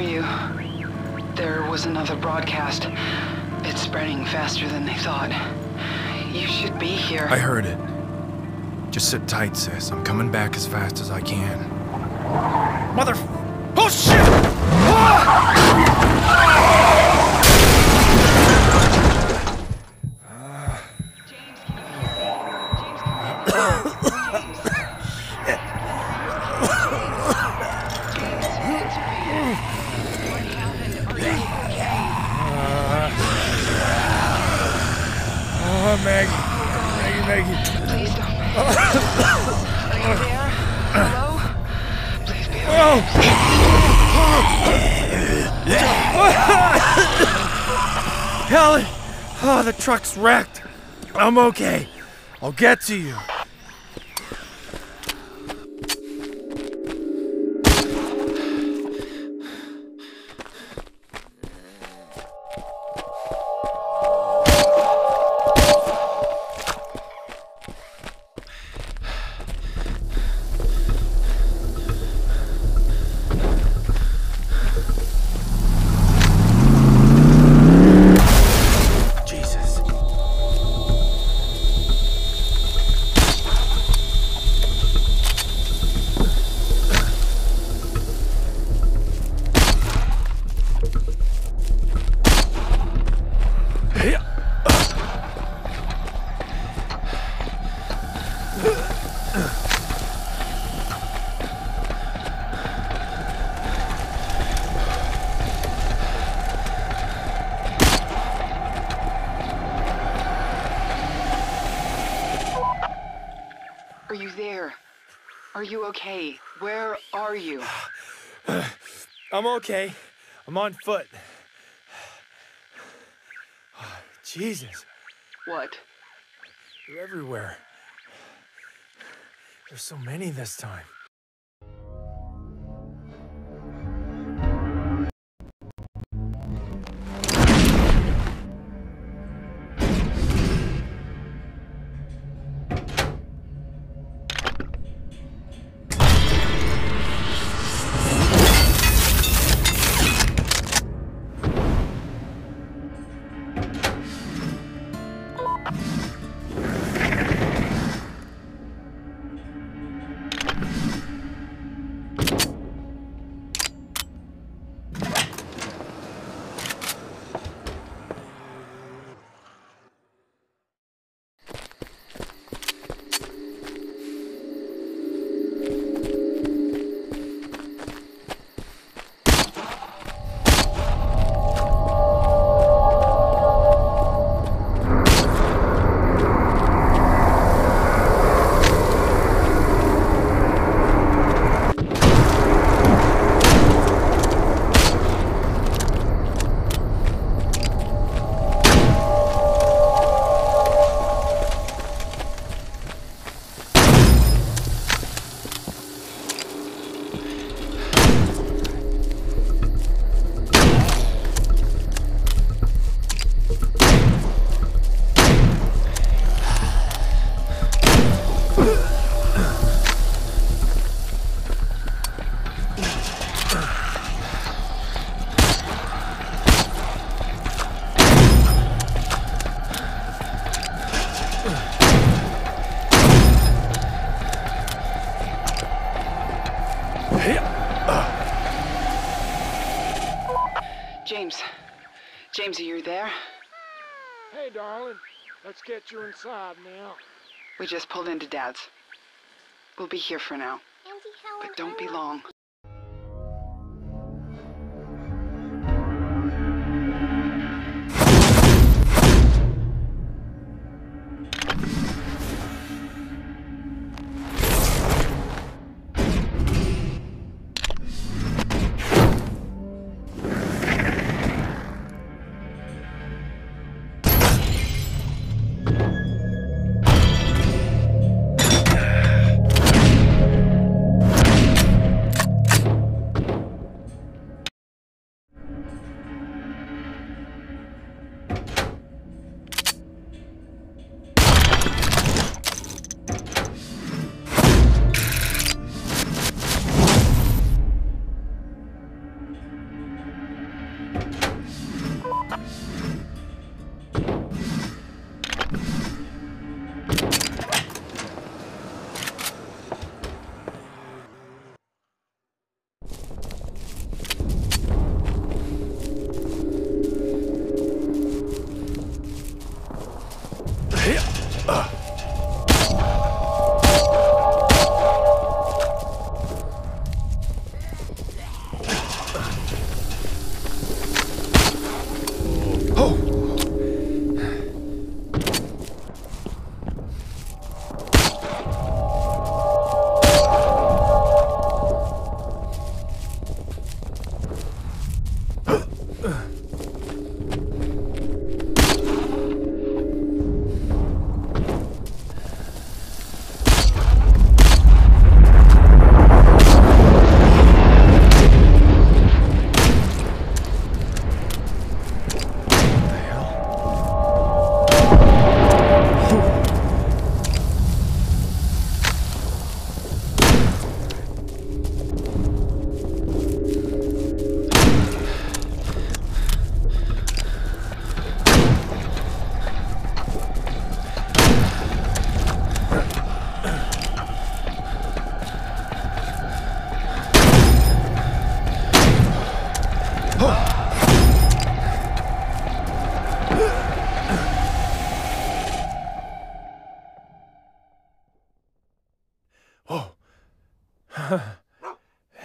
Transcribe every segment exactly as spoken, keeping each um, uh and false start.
you. There was another broadcast. It's spreading faster than they thought. You should be here. I heard it. Just sit tight, sis. I'm coming back as fast as I can. Mother... Oh, shit! Ah! Maggie. Maggie, Maggie. Please don't. Are you there? Hello? Please be oh. Helen! Oh, the truck's wrecked. I'm okay. I'll get to you. Are you there? Are you okay? Where are you? I'm okay. I'm on foot. Jesus. What? They're everywhere. There's so many this time. James. James, are you there? Hey, darling. Let's get you inside now. We just pulled into Dad's. We'll be here for now. But don't be long.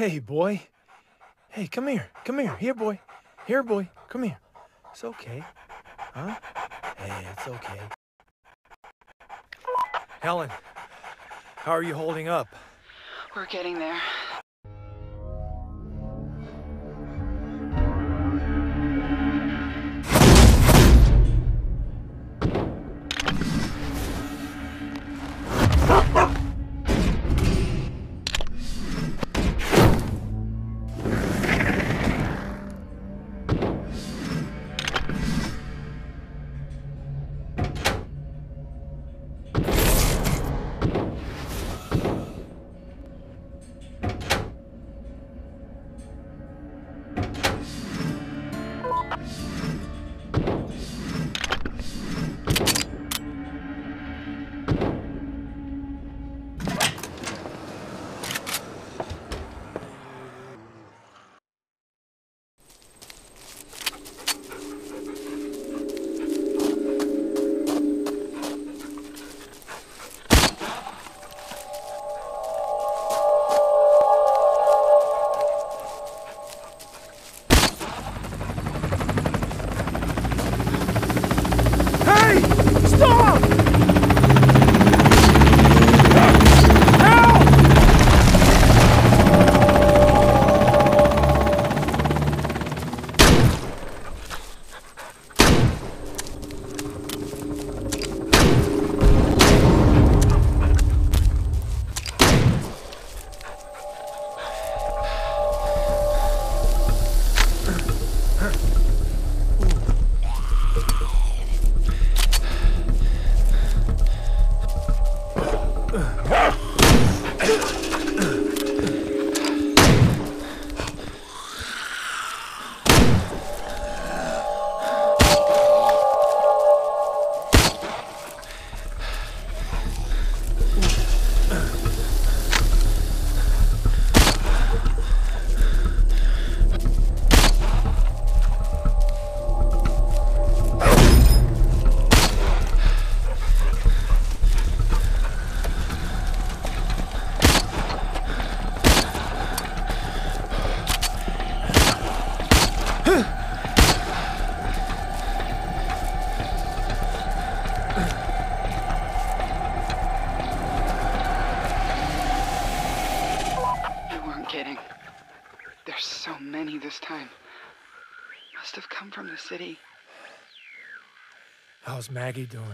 Hey, boy. Hey, come here. Come here. Here, boy. Here, boy. Come here. It's okay. Huh? Hey, it's okay. Helen, how are you holding up? We're getting there. There's so many this time. Must have come from the city. How's Maggie doing?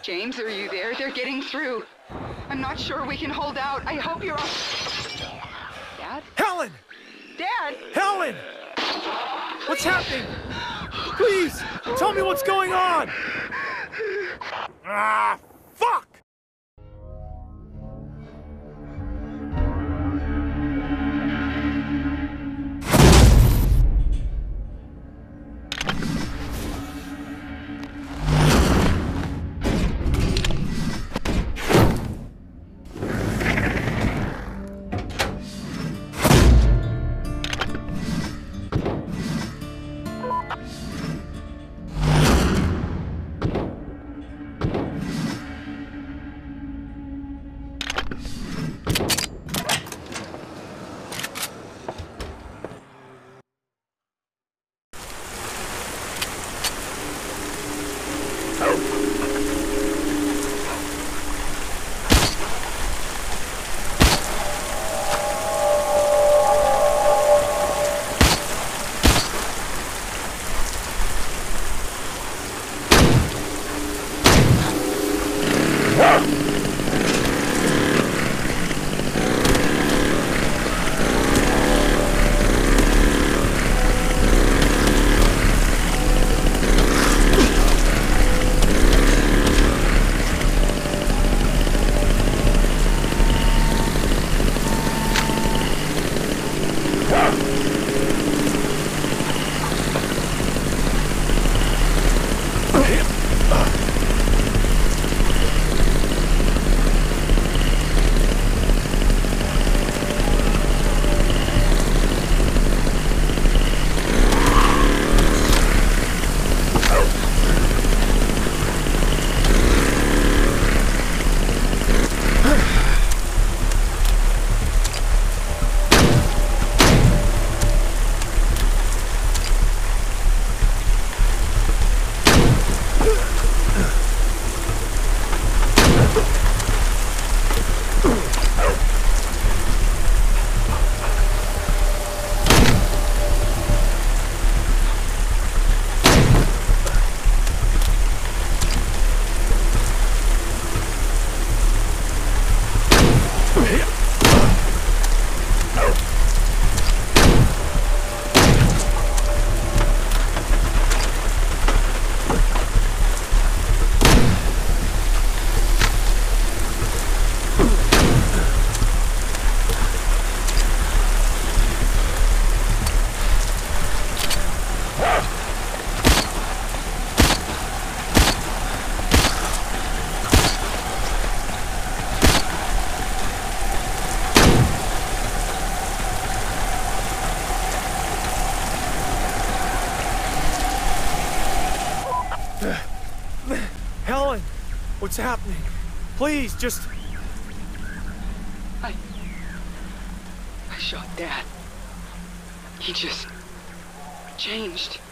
James, are you there? They're getting through. I'm not sure we can hold out. I hope you're all... Dad? Helen! Dad! Helen! What's happening? Please, tell me what's going on! Ah, fuck! Helen, what's happening? Please, just... I... I shot Dad. He just... changed.